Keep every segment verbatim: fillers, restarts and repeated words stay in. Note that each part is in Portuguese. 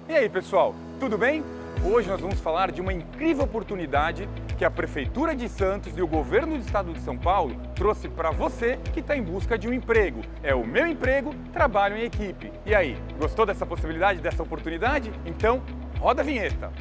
E aí, pessoal, tudo bem? Hoje nós vamos falar de uma incrível oportunidade que a Prefeitura de Santos e o Governo do Estado de São Paulo trouxe para você que está em busca de um emprego. É o Meu Emprego, Trabalho em Equipe. E aí, gostou dessa possibilidade, dessa oportunidade? Então, roda a vinheta!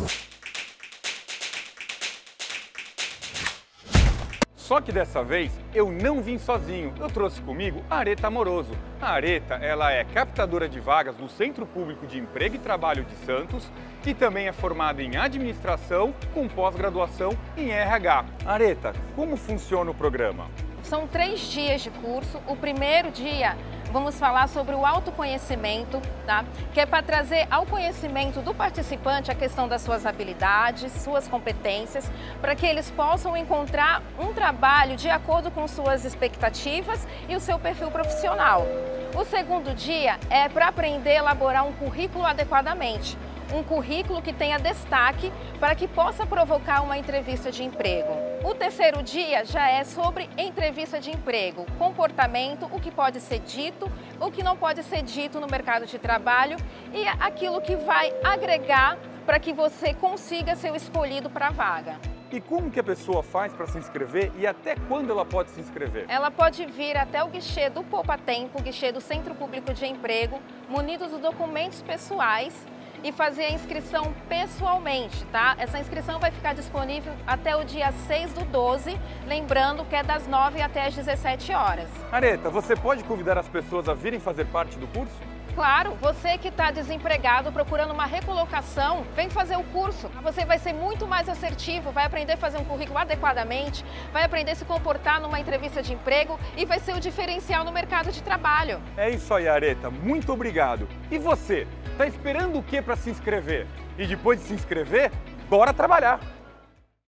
Só que dessa vez eu não vim sozinho, eu trouxe comigo a Areta Amoroso. A Areta, ela é captadora de vagas no Centro Público de Emprego e Trabalho de Santos e também é formada em administração com pós-graduação em R H. Areta, como funciona o programa? São três dias de curso. O primeiro dia vamos falar sobre o autoconhecimento, tá? Que é para trazer ao conhecimento do participante a questão das suas habilidades, suas competências, para que eles possam encontrar um trabalho de acordo com suas expectativas e o seu perfil profissional. O segundo dia é para aprender a elaborar um currículo adequadamente. Um currículo que tenha destaque para que possa provocar uma entrevista de emprego. O terceiro dia já é sobre entrevista de emprego, comportamento, o que pode ser dito, o que não pode ser dito no mercado de trabalho e aquilo que vai agregar para que você consiga ser o escolhido para a vaga. E como que a pessoa faz para se inscrever e até quando ela pode se inscrever? Ela pode vir até o guichê do Poupa Tempo, o guichê do Centro Público de Emprego, munidos dos documentos pessoais e fazer a inscrição pessoalmente, tá? Essa inscrição vai ficar disponível até o dia seis do doze, lembrando que é das nove até as dezessete horas. Areta, você pode convidar as pessoas a virem fazer parte do curso? Claro, você que está desempregado, procurando uma recolocação, vem fazer o curso. Você vai ser muito mais assertivo, vai aprender a fazer um currículo adequadamente, vai aprender a se comportar numa entrevista de emprego e vai ser o diferencial no mercado de trabalho. É isso aí, Areta. Muito obrigado. E você, está esperando o que para se inscrever? E depois de se inscrever, bora trabalhar!